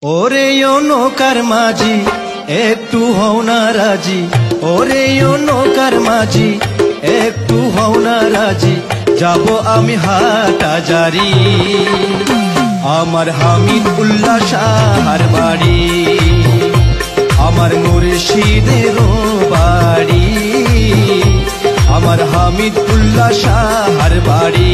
ওরে ও নৌকার মাঝি একটু হও না রাজি, ওরে ও নৌকার মাঝি একটু হও না রাজি, যাব আমি হাটহাজারী আমার হামিদুল্লাহ শাহর বাড়ি, আমার মুর্শিদের বাড়ি, আমার হামিদুল্লাহ শাহর বাড়ি।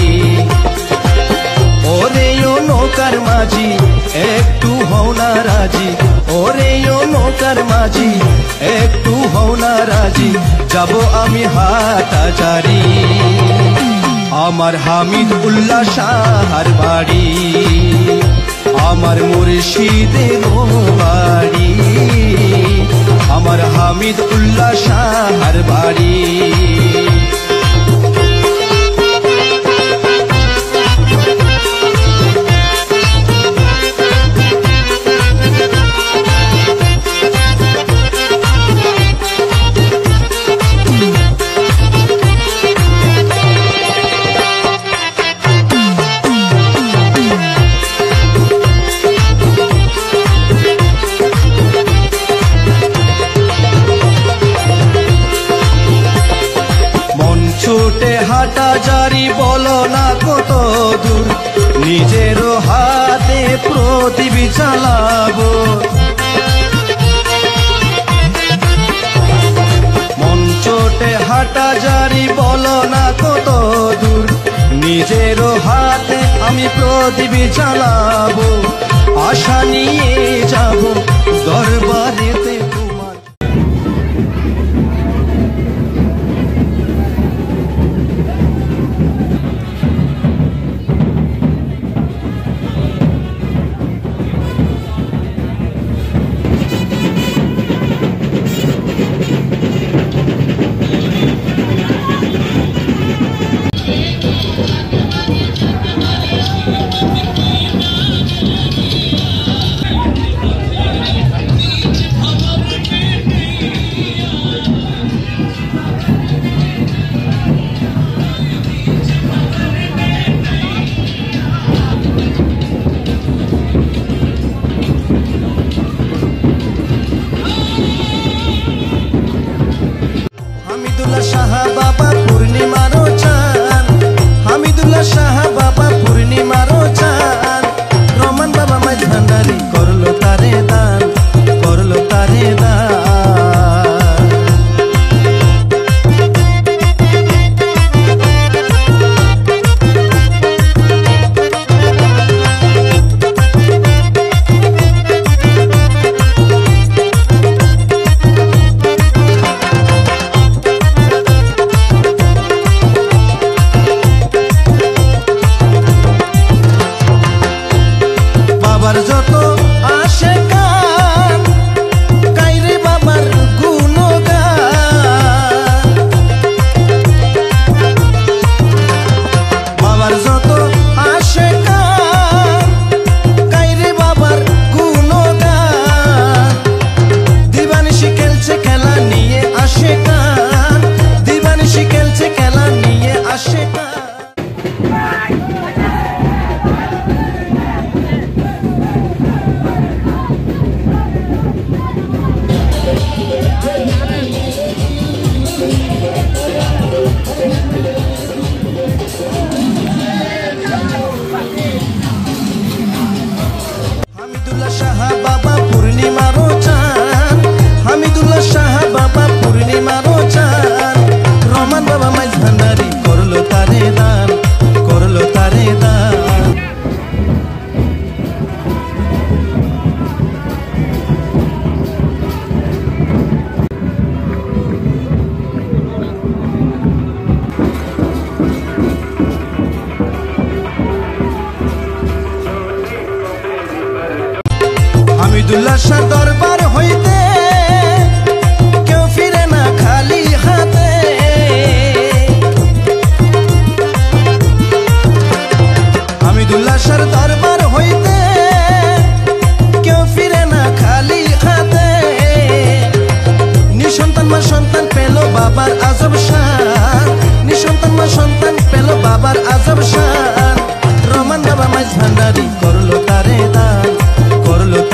ওরে ও নৌকার মাঝি একটু হও না রাজি, ওরে ও নৌকার মাঝি একটু হও না রাজি, যাব আমি হাটহাজারী আমার হামিদুল্লাহ শাহর বাড়ি, আমার মুর্শিদের বাড়ি, আমার হামিদুল্লাহ শাহর বাড়ি। ছুটে হাটহাজারী বলো না কত দূর, নিজেরও হাতে প্রদীপ জ্বালাবো, মন ছোটে হাটহাজারী বলো না কত দূর, নিজেরও হাতে আমি প্রদীপ জ্বালাবো, আশা নিয়ে যাব দরবারেতে তোমার। হামিদুল্লাহ শাহ বাবা পূর্ণিমারও চান, হামিদুল্লাহ শাহ বাবা পূর্ণিমারও চান, রহমান বাবা মাঝ ভান্ডারি করলো তারে দান, করলো তারে দান। বাবার যত আসে গান কাইরে বাবার গুণগান, বাবার যত আসে গান কাইরে বাবার গুণগান, দিবানিশি খেলছে খেলা নিয়ে আসে গান, দিবানিশি খেলছে খেলা নিয়ে আসে গান। হামিদুল্লাহ শাহ বাবা পূর্ণিমারও চান, হামিদুল্লাহ শাহ বাবা পূর্ণিমারও চান, রহমান বাবা মাঝ ভান্ডারি করলো তারে দান, করলো তারে দান। হামিদুল্লাহ শাহ দরবার হইতে কেউ ফিরে না খালি হাতে, হামিদুল্লাহ শাহ দরবার হইতে কেউ ফিরে না খালি হাতে, নিঃসন্তান মা সন্তান পেল বাবার আজব শান, নিঃসন্তান মা সন্তান পেল বাবার আজব শান, রহমান বাবা মাঝ ভান্ডারি করলো তারে দান, করলো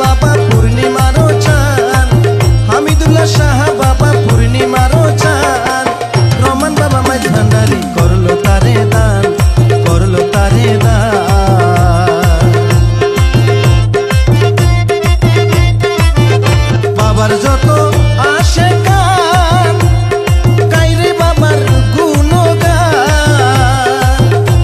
বাবা পূর্ণিমারও চান, হামিদুল্লাহ শাহ বাবা পূর্ণিমারও চান। রহমান বাবা মাইজ ভান্ডারি করলো তারে দান, করলো তারে দান। বাবার যত আসে গান, গাইরে বাবার গুণগান।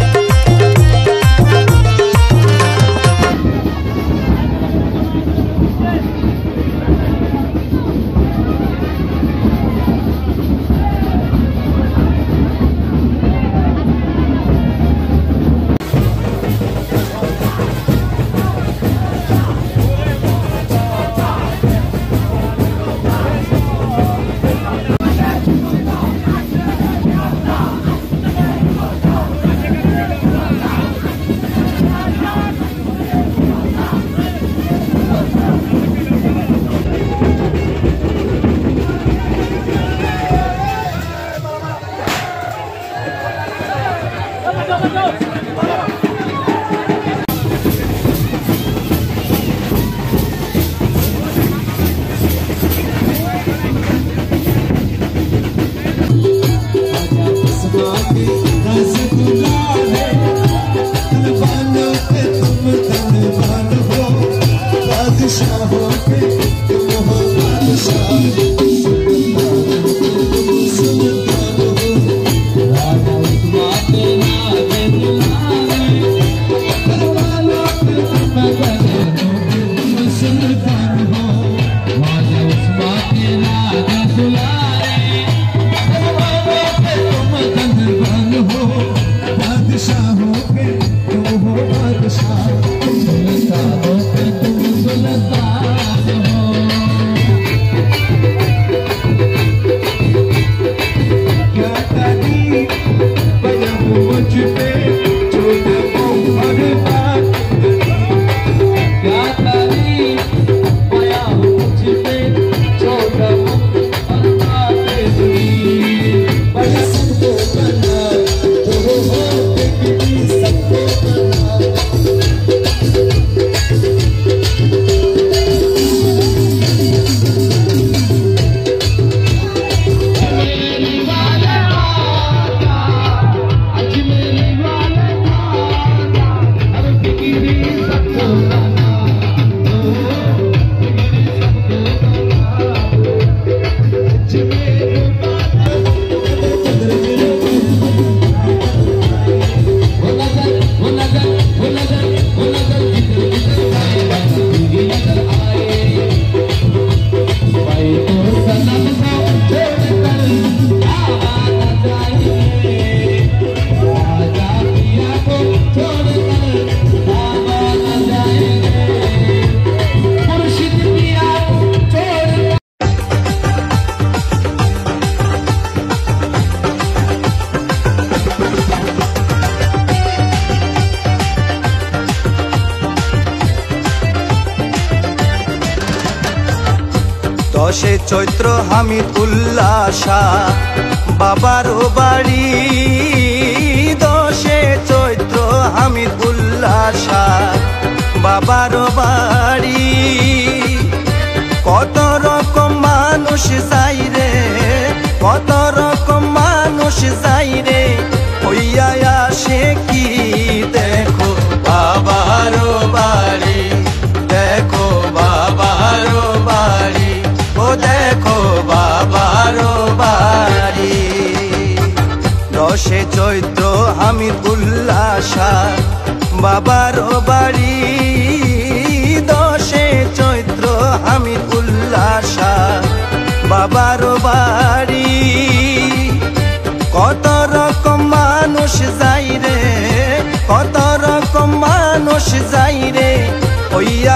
দশে চৈত্র হামিদুল্লাহ শাহ বাবারও বাড়ি, দশে চৈত্র হামিদুল্লাহ শাহ বাবারও বাড়ি। কত রকম মানুষ যাই রে, কত রকম মানুষ যাই রে, হইয়া আসে কি দেখো বাবারও বাড়ি, দেখো বাবারও বাড়ি, ও দেখো বাবারও বাড়ি। দশে চৈত্র হামিদুল্লাহ শাহ বাবারও বাড়ি, দশে চৈত্র হামিদুল্লাহ শাহ বাবারও বাড়ি। কত রকম মানুষ যাই রে, কত রকম মানুষ যাই রে, হইয়া